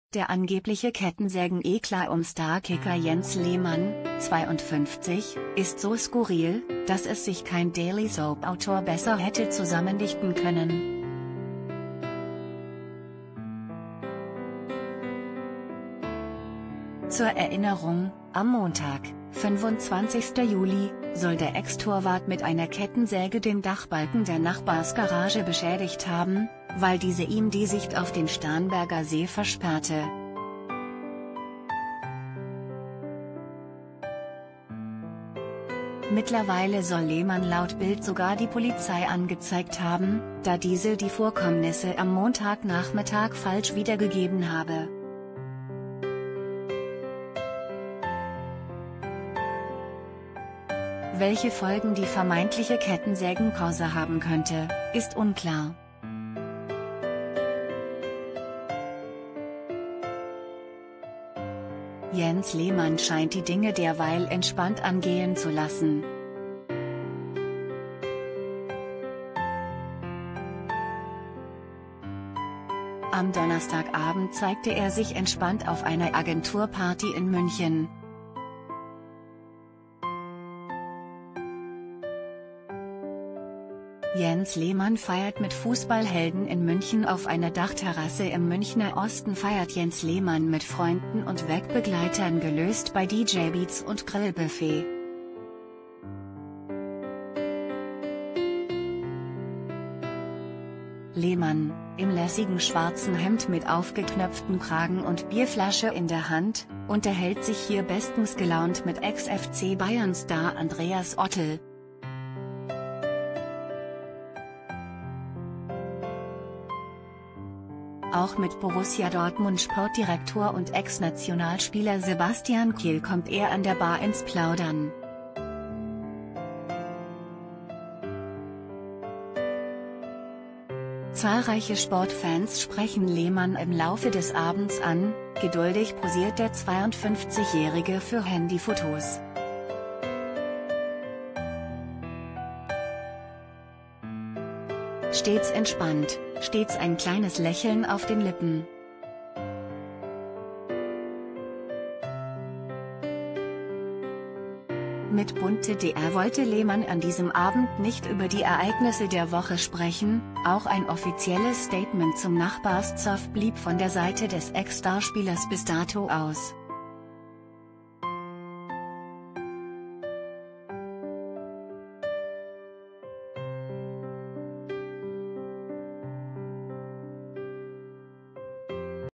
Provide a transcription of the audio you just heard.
Der angebliche Kettensägen-Eklat um Starkicker Jens Lehmann, 52, ist so skurril, dass es sich kein Daily Soap-Autor besser hätte zusammendichten können. Zur Erinnerung, am Montag, 25. Juli, soll der Ex-Torwart mit einer Kettensäge den Dachbalken der Nachbarsgarage beschädigt haben, weil diese ihm die Sicht auf den Starnberger See versperrte. Mittlerweile soll Lehmann laut Bild sogar die Polizei angezeigt haben, da diese die Vorkommnisse am Montagnachmittag falsch wiedergegeben habe. Welche Folgen die vermeintliche Kettensägenpause haben könnte, ist unklar. Jens Lehmann scheint die Dinge derweil entspannt angehen zu lassen. Am Donnerstagabend zeigte er sich entspannt auf einer Agenturparty in München. Jens Lehmann feiert mit Fußballhelden in München. Auf einer Dachterrasse im Münchner Osten feiert Jens Lehmann mit Freunden und Wegbegleitern gelöst bei DJ Beats und Grillbuffet. Lehmann, im lässigen schwarzen Hemd mit aufgeknöpftem Kragen und Bierflasche in der Hand, unterhält sich hier bestens gelaunt mit Ex-FC Bayern-Star Andreas Ottl. Auch mit Borussia Dortmund Sportdirektor und Ex-Nationalspieler Sebastian Kehl kommt er an der Bar ins Plaudern. Zahlreiche Sportfans sprechen Lehmann im Laufe des Abends an, geduldig posiert der 52-Jährige für Handyfotos. Stets entspannt, stets ein kleines Lächeln auf den Lippen. Mit Bunte.dr wollte Lehmann an diesem Abend nicht über die Ereignisse der Woche sprechen, auch ein offizielles Statement zum Nachbarszoff blieb von der Seite des Ex-Starspielers bis dato aus.